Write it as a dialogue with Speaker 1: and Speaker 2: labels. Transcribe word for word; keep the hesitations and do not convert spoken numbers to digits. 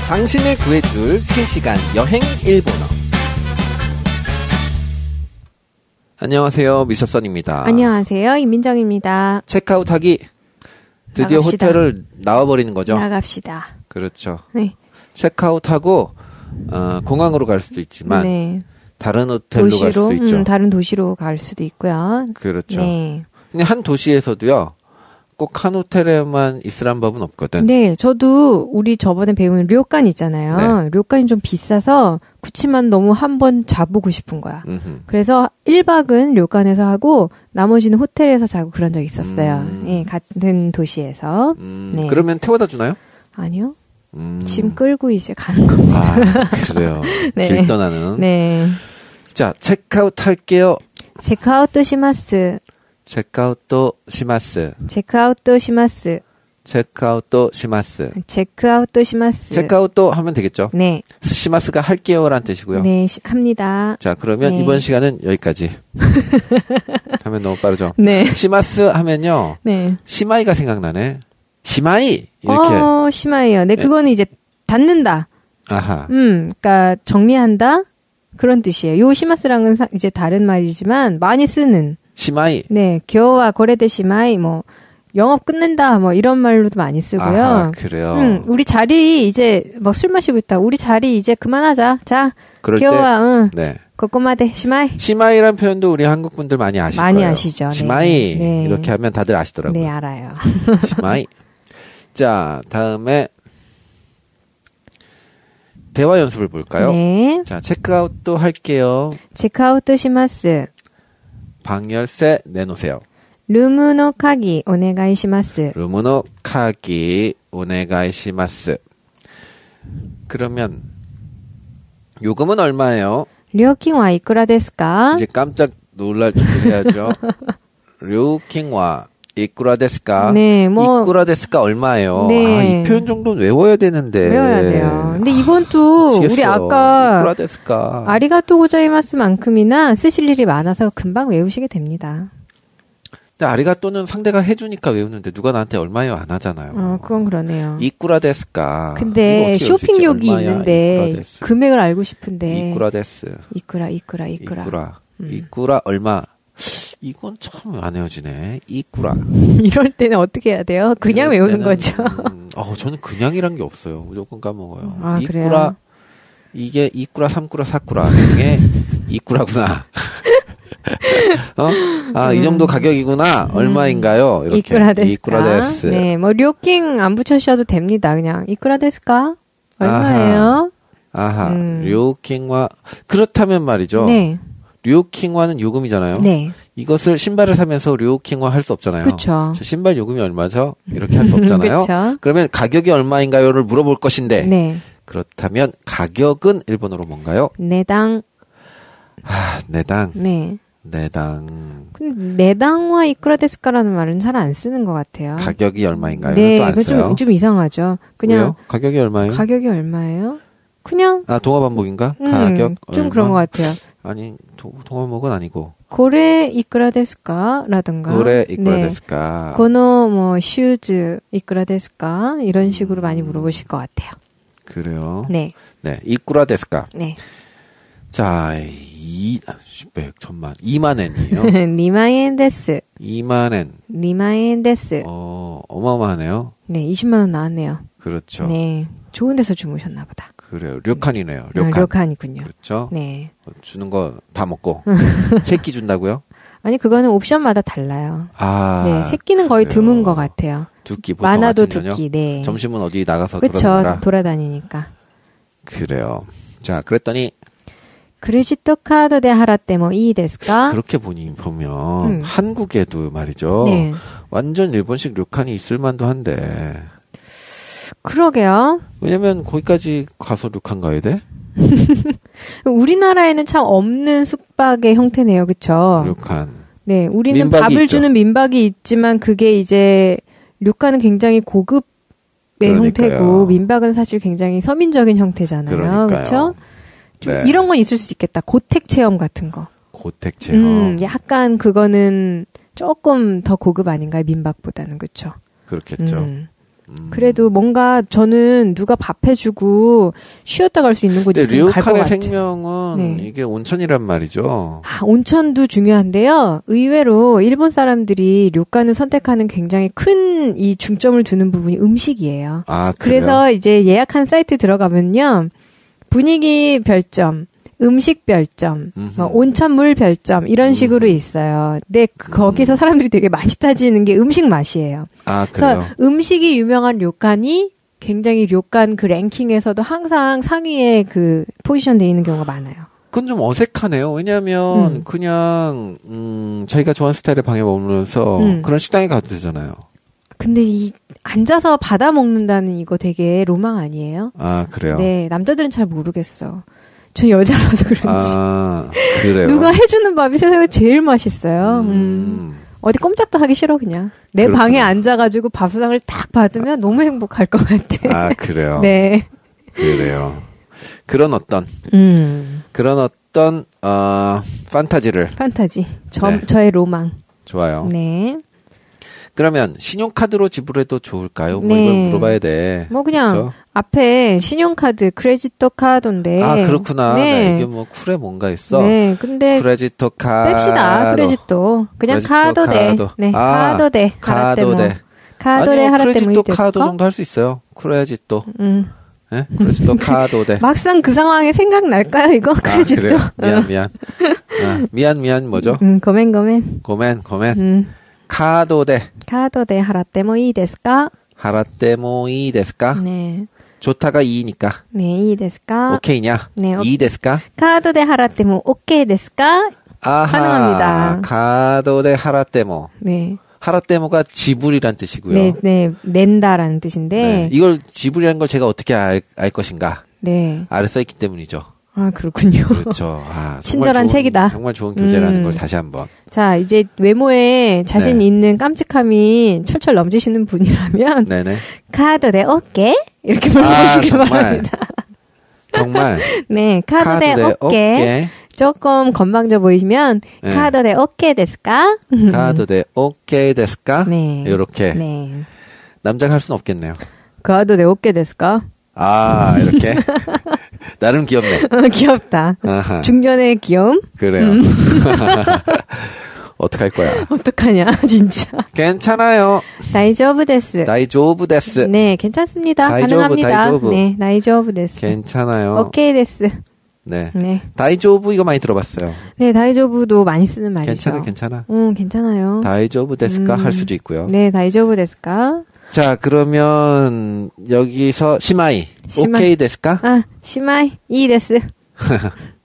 Speaker 1: 당신을 구해줄 세 시간 여행 일본어. 안녕하세요, 미셔선입니다.
Speaker 2: 안녕하세요, 임민정입니다.
Speaker 1: 체크아웃하기 드디어
Speaker 2: 나갑시다.
Speaker 1: 호텔을 나와버리는 거죠?
Speaker 2: 나갑시다.
Speaker 1: 그렇죠.
Speaker 2: 네.
Speaker 1: 체크아웃하고 어, 공항으로 갈 수도 있지만
Speaker 2: 네.
Speaker 1: 다른 호텔로
Speaker 2: 도시로,
Speaker 1: 갈 수도 있죠.
Speaker 2: 음, 다른 도시로 갈 수도 있고요.
Speaker 1: 그렇죠.
Speaker 2: 네.
Speaker 1: 근데 한 도시에서도요, 꼭 한 호텔에만 있으란 법은 없거든.
Speaker 2: 네, 저도 우리 저번에 배운 료칸 있잖아요.
Speaker 1: 네.
Speaker 2: 료칸이 좀 비싸서 그치만 너무 한번 자보고 싶은 거야.
Speaker 1: 음흠.
Speaker 2: 그래서 일 박은 료칸에서 하고 나머지는 호텔에서 자고 그런 적이 있었어요.
Speaker 1: 음.
Speaker 2: 예, 같은 도시에서.
Speaker 1: 음,
Speaker 2: 네.
Speaker 1: 그러면 태워다 주나요?
Speaker 2: 아니요.
Speaker 1: 음.
Speaker 2: 짐 끌고 이제 가는 겁니다.
Speaker 1: 아, 그래요.
Speaker 2: 네.
Speaker 1: 길 떠나는.
Speaker 2: 네.
Speaker 1: 자, 체크아웃 할게요.
Speaker 2: 체크아웃 시마스.
Speaker 1: 체크아웃도 시마스.
Speaker 2: 체크아웃 시마스.
Speaker 1: 체크아웃도 시마스.
Speaker 2: 체크아웃 시마스.
Speaker 1: 체크아웃도 하면 되겠죠.
Speaker 2: 네.
Speaker 1: 시마스가 할게요란 뜻이고요.
Speaker 2: 네, 시, 합니다.
Speaker 1: 자, 그러면
Speaker 2: 네.
Speaker 1: 이번 시간은 여기까지. 하면 너무 빠르죠.
Speaker 2: 네.
Speaker 1: 시마스 하면요.
Speaker 2: 네.
Speaker 1: 시마이가 생각나네. 시마이 이렇게.
Speaker 2: 어, 심해요. 네, 그거는 이제 닫는다.
Speaker 1: 아하.
Speaker 2: 음, 그러니까 정리한다. 그런 뜻이에요. 요 시마스랑은 사, 이제 다른 말이지만 많이 쓰는.
Speaker 1: 시마이.
Speaker 2: 네, 교와 고레데 시마이 뭐 영업 끝낸다 뭐 이런 말로도 많이 쓰고요.
Speaker 1: 아하, 그래요.
Speaker 2: 음, 우리 자리 이제 뭐 술 마시고 있다. 우리 자리 이제 그만하자. 자,
Speaker 1: 그럴 때
Speaker 2: 교와 응.
Speaker 1: 네.
Speaker 2: 고꼬마데 시마이.
Speaker 1: 시마이란 표현도 우리 한국 분들 많이 아실
Speaker 2: 많이
Speaker 1: 거예요.
Speaker 2: 아시죠. 네.
Speaker 1: 시마이
Speaker 2: 네.
Speaker 1: 이렇게 하면 다들 아시더라고요.
Speaker 2: 네, 알아요.
Speaker 1: 시마이. 자, 다음에 대화 연습을 볼까요?
Speaker 2: 네.
Speaker 1: 자, 체크아웃도 할게요.
Speaker 2: 체크아웃 시마스.
Speaker 1: 방 열쇠 내놓으세요.
Speaker 2: 룸의 카기 오네가이 시마스.
Speaker 1: 루무노 카기 오네가이시마스. 그러면 요금은 얼마예요?
Speaker 2: 료킹와 이쿠라 데스 까?
Speaker 1: 이제 깜짝 놀랄 준비해야죠. 료킹와 이쿠라 데스까?
Speaker 2: 네, 뭐
Speaker 1: 이쿠라 데스까 얼마예요?
Speaker 2: 네.
Speaker 1: 아, 이 표현 정도는 외워야 되는데.
Speaker 2: 외워야 돼요. 근데 이건 또
Speaker 1: 미치겠어요.
Speaker 2: 우리 아까
Speaker 1: 이쿠라 데스까?
Speaker 2: 아리가또 고자이마스만큼이나 쓰실 일이 많아서 금방 외우시게 됩니다.
Speaker 1: 근데 아리가또는 상대가 해주니까 외우는데 누가 나한테 얼마예요 안 하잖아요.
Speaker 2: 어, 그건 그러네요.
Speaker 1: 이쿠라 데스까?
Speaker 2: 근데
Speaker 1: 이거 어떻게 외울 수 있지?
Speaker 2: 쇼핑욕이
Speaker 1: 얼마야?
Speaker 2: 있는데
Speaker 1: 이쿠라 데스.
Speaker 2: 금액을 알고 싶은데
Speaker 1: 이쿠라 데스.
Speaker 2: 이쿠라 이쿠라 이쿠라.
Speaker 1: 이쿠라.
Speaker 2: 음.
Speaker 1: 이쿠라 얼마? 이건 참 안 외워지네. 이쿠라.
Speaker 2: 이럴 때는 어떻게 해야 돼요? 그냥
Speaker 1: 이럴
Speaker 2: 외우는
Speaker 1: 때는,
Speaker 2: 거죠.
Speaker 1: 음, 어, 저는 그냥이란 게 없어요. 무조건 까먹어요.
Speaker 2: 아,
Speaker 1: 이쿠라.
Speaker 2: 그래요?
Speaker 1: 이게 이쿠라, 삼쿠라, 사쿠라 중에 이쿠라구나. 어? 아,
Speaker 2: 음.
Speaker 1: 이 정도 가격이구나. 얼마인가요? 이렇게.
Speaker 2: 이쿠라 데스까?
Speaker 1: 이쿠라 데스.
Speaker 2: 네, 뭐 료킹 안 붙여주셔도 됩니다. 그냥 이쿠라 데스까? 얼마예요?
Speaker 1: 아하.
Speaker 2: 음.
Speaker 1: 료킹화. 그렇다면 말이죠.
Speaker 2: 네,
Speaker 1: 료킹화는 요금이잖아요.
Speaker 2: 네,
Speaker 1: 이것을 신발을 사면서 료킹화 할 수 없잖아요.
Speaker 2: 그렇죠.
Speaker 1: 저 신발 요금이 얼마죠? 이렇게 할 수 없잖아요.
Speaker 2: 그렇죠.
Speaker 1: 그러면 가격이 얼마인가요를 물어볼 것인데
Speaker 2: 네,
Speaker 1: 그렇다면 가격은 일본어로 뭔가요?
Speaker 2: 내당,
Speaker 1: 아, 내당.
Speaker 2: 네.
Speaker 1: 내당.
Speaker 2: 근데 내당과 이쿠라 데스까라는 말은 잘 안 쓰는 것 같아요.
Speaker 1: 가격이 얼마인가요?
Speaker 2: 네,
Speaker 1: 또 안
Speaker 2: 그건
Speaker 1: 써요.
Speaker 2: 좀, 좀 이상하죠. 그냥
Speaker 1: 왜요? 가격이 얼마예요?
Speaker 2: 가격이 얼마예요? 그냥
Speaker 1: 아, 동화반복인가?
Speaker 2: 음,
Speaker 1: 가격
Speaker 2: 좀
Speaker 1: 얼마?
Speaker 2: 그런 것 같아요.
Speaker 1: 아니, 도, 동화반복은 아니고.
Speaker 2: 고래 이쿠라 데스까라든가.
Speaker 1: 고래 이쿠라
Speaker 2: 네.
Speaker 1: 데스까?
Speaker 2: 고노 뭐 슈즈 이쿠라 데스까 이런 식으로 많이 물어보실 것 같아요.
Speaker 1: 그래요.
Speaker 2: 네,
Speaker 1: 네, 이쿠라 데스까?
Speaker 2: 네.
Speaker 1: 자, 이, 백, 천만, 이만 엔이에요.
Speaker 2: 니만엔 데스,
Speaker 1: 이만 엔.
Speaker 2: 니만엔 데스.
Speaker 1: 어, 어마어마하네요.
Speaker 2: 네, 이십만 원 나왔네요.
Speaker 1: 그렇죠.
Speaker 2: 네, 좋은 데서 주무셨나 보다.
Speaker 1: 그래요. 료칸이네요.
Speaker 2: 아,
Speaker 1: 료칸.
Speaker 2: 료칸이군요.
Speaker 1: 그렇죠.
Speaker 2: 네.
Speaker 1: 주는 거 다 먹고. 새끼 준다고요?
Speaker 2: 아니 그거는 옵션마다 달라요.
Speaker 1: 아.
Speaker 2: 네, 새끼는 거의
Speaker 1: 그래요.
Speaker 2: 드문 것 같아요.
Speaker 1: 두 끼 보통
Speaker 2: 많아도
Speaker 1: 아침,
Speaker 2: 두
Speaker 1: 저녁?
Speaker 2: 끼. 네.
Speaker 1: 점심은 어디 나가서
Speaker 2: 그렇죠.
Speaker 1: 돌아다니라.
Speaker 2: 돌아다니니까.
Speaker 1: 그래요. 자, 그랬더니
Speaker 2: 크레지토 카드 대 하라떼 뭐 이 데스까?
Speaker 1: 그렇게 보니 보면
Speaker 2: 음.
Speaker 1: 한국에도 말이죠.
Speaker 2: 네.
Speaker 1: 완전 일본식 료칸이 있을 만도 한데.
Speaker 2: 그러게요.
Speaker 1: 왜냐면 거기까지 가서 료칸 가야 돼?
Speaker 2: 우리나라에는 참 없는 숙박의 형태네요. 그렇죠?
Speaker 1: 료칸.
Speaker 2: 네, 우리는
Speaker 1: 민박이
Speaker 2: 밥을
Speaker 1: 있죠.
Speaker 2: 주는 민박이 있지만 그게 이제 료칸은 굉장히 고급의
Speaker 1: 그러니까요.
Speaker 2: 형태고 민박은 사실 굉장히 서민적인 형태잖아요.
Speaker 1: 그러니까요.
Speaker 2: 그렇죠? 좀
Speaker 1: 네.
Speaker 2: 이런 건 있을 수 있겠다. 고택 체험 같은 거.
Speaker 1: 고택 체험.
Speaker 2: 음, 약간 그거는 조금 더 고급 아닌가요? 민박보다는. 그렇죠?
Speaker 1: 그렇겠죠.
Speaker 2: 음.
Speaker 1: 음.
Speaker 2: 그래도 뭔가 저는 누가 밥 해주고 쉬었다 갈 수 있는 곳이 있으면 갈 것
Speaker 1: 료칸의
Speaker 2: 같아요.
Speaker 1: 생명은
Speaker 2: 네.
Speaker 1: 이게 온천이란 말이죠.
Speaker 2: 아, 온천도 중요한데요. 의외로 일본 사람들이 료칸을 선택하는 굉장히 큰 이 중점을 두는 부분이 음식이에요.
Speaker 1: 아, 그래요?
Speaker 2: 그래서 이제 예약한 사이트 들어가면요. 분위기 별점, 음식 별점, 뭐 온천물 별점 이런 식으로 있어요. 근데 거기서 사람들이 되게 많이 따지는 게 음식 맛이에요.
Speaker 1: 아, 그래요?
Speaker 2: 그래서 음식이 유명한 료칸이 굉장히 료칸 그 랭킹에서도 항상 상위에 그 포지션되어 있는 경우가 많아요.
Speaker 1: 그건 좀 어색하네요. 왜냐하면
Speaker 2: 음.
Speaker 1: 그냥 음, 저희가 좋아하는 스타일의 방에 머무면서
Speaker 2: 음.
Speaker 1: 그런 식당에 가도 되잖아요.
Speaker 2: 근데 이 앉아서 받아 먹는다는 이거 되게 로망 아니에요?
Speaker 1: 아, 그래요?
Speaker 2: 네, 남자들은 잘 모르겠어. 전 여자라서 그런지.
Speaker 1: 아, 그래요?
Speaker 2: 누가 해주는 밥이 세상에 제일 맛있어요. 음.
Speaker 1: 음.
Speaker 2: 어디 꼼짝도 하기 싫어 그냥. 내
Speaker 1: 그렇구나.
Speaker 2: 방에 앉아가지고 밥상을 딱 받으면 너무 행복할 것 같아.
Speaker 1: 아, 그래요?
Speaker 2: 네.
Speaker 1: 그래요. 그런 어떤
Speaker 2: 음.
Speaker 1: 그런 어떤 어, 판타지를
Speaker 2: 판타지. 저,
Speaker 1: 네.
Speaker 2: 저의 로망.
Speaker 1: 좋아요.
Speaker 2: 네.
Speaker 1: 그러면 신용카드로 지불해도 좋을까요? 뭐
Speaker 2: 네.
Speaker 1: 이걸 물어봐야 돼.
Speaker 2: 뭐 그냥
Speaker 1: 그렇죠?
Speaker 2: 앞에 신용카드, 크레지토 카드인데.
Speaker 1: 아, 그렇구나.
Speaker 2: 네.
Speaker 1: 나 이게 뭐 쿨에 뭔가 있어.
Speaker 2: 네. 근데
Speaker 1: 크레지토 카드.
Speaker 2: 뺍시다. 크레지토. 그냥
Speaker 1: 크레지토
Speaker 2: 카드대.
Speaker 1: 카드.
Speaker 2: 네.
Speaker 1: 아,
Speaker 2: 카드대.
Speaker 1: 카드대.
Speaker 2: 카드대
Speaker 1: 아니요,
Speaker 2: 하라떼 뭐
Speaker 1: 크레지토 카드 정도 할 수 있어요. 크레지토.
Speaker 2: 음.
Speaker 1: 네? 크레지토 카드대.
Speaker 2: 막상 그 상황에 생각날까요, 이거?
Speaker 1: 아,
Speaker 2: 크레지토.
Speaker 1: 그래요? 미안, 미안. 아, 미안, 미안, 뭐죠?
Speaker 2: 음, 고멘, 고멘.
Speaker 1: 고멘, 고멘.
Speaker 2: 음.
Speaker 1: 카드대.
Speaker 2: 카드대 하라떼 뭐いいですか?
Speaker 1: 하라떼 뭐 이 데스까?
Speaker 2: 네.
Speaker 1: 좋다가 이니까.
Speaker 2: 네,いいですか?
Speaker 1: 오케이냐?
Speaker 2: 네, 오-
Speaker 1: 이 데스까?
Speaker 2: 카드대 하라떼 뭐 오케이ですか?
Speaker 1: 아하.
Speaker 2: 가능합니다.
Speaker 1: 카드대 하라떼모.
Speaker 2: 네.
Speaker 1: 하라떼모가 지불이란 뜻이고요.
Speaker 2: 네, 네, 낸다라는 뜻인데.
Speaker 1: 네. 이걸 지불이라는 걸 제가 어떻게 알, 알 것인가?
Speaker 2: 네.
Speaker 1: 아래 써있기 때문이죠.
Speaker 2: 아, 그렇군요.
Speaker 1: 그렇죠. 아, 정말
Speaker 2: 친절한
Speaker 1: 좋은,
Speaker 2: 책이다.
Speaker 1: 정말 좋은 교재라는
Speaker 2: 음.
Speaker 1: 걸 다시 한번.
Speaker 2: 자, 이제 외모에 자신
Speaker 1: 네.
Speaker 2: 있는 깜찍함이 철철 넘치시는 분이라면
Speaker 1: 네네.
Speaker 2: 카드대 어깨? 이렇게
Speaker 1: 아,
Speaker 2: 불러주시기
Speaker 1: 정말.
Speaker 2: 바랍니다.
Speaker 1: 정말.
Speaker 2: 네, 카드대
Speaker 1: 카드대
Speaker 2: 어깨.
Speaker 1: 어깨.
Speaker 2: 조금 건방져 보이시면
Speaker 1: 네.
Speaker 2: 카드대 어깨 데스까?
Speaker 1: 카드대 오케이 데스까?
Speaker 2: 네.
Speaker 1: 이렇게.
Speaker 2: 네.
Speaker 1: 남자가 할 수는 없겠네요.
Speaker 2: 카드대 어깨 데스까?
Speaker 1: 아, 이렇게. 나름 귀엽네.
Speaker 2: 어, 귀엽다.
Speaker 1: 아하.
Speaker 2: 중년의 귀여움?
Speaker 1: 그래요. 어떡할 거야.
Speaker 2: 어떡하냐, 진짜.
Speaker 1: 괜찮아요.
Speaker 2: 다이조브 데스.
Speaker 1: 다이조브 데스.
Speaker 2: 네, 괜찮습니다.
Speaker 1: 다이조브,
Speaker 2: 가능합니다.
Speaker 1: 다이조브.
Speaker 2: 네, 다이조브 데스.
Speaker 1: 괜찮아요.
Speaker 2: 오케이 데스.
Speaker 1: 네.
Speaker 2: 네.
Speaker 1: 다이조브 이거 많이 들어봤어요.
Speaker 2: 네, 다이조브도 많이 쓰는 말이죠.
Speaker 1: 괜찮아, 괜찮아.
Speaker 2: 응, 괜찮아요.
Speaker 1: 다이조브 데스까
Speaker 2: 음.
Speaker 1: 할 수도 있고요.
Speaker 2: 네, 다이조브 데스까?
Speaker 1: 자, 그러면 여기서 시마이.
Speaker 2: 시마이.
Speaker 1: 오케이 데스까?
Speaker 2: 아, 시마이, 이 데스.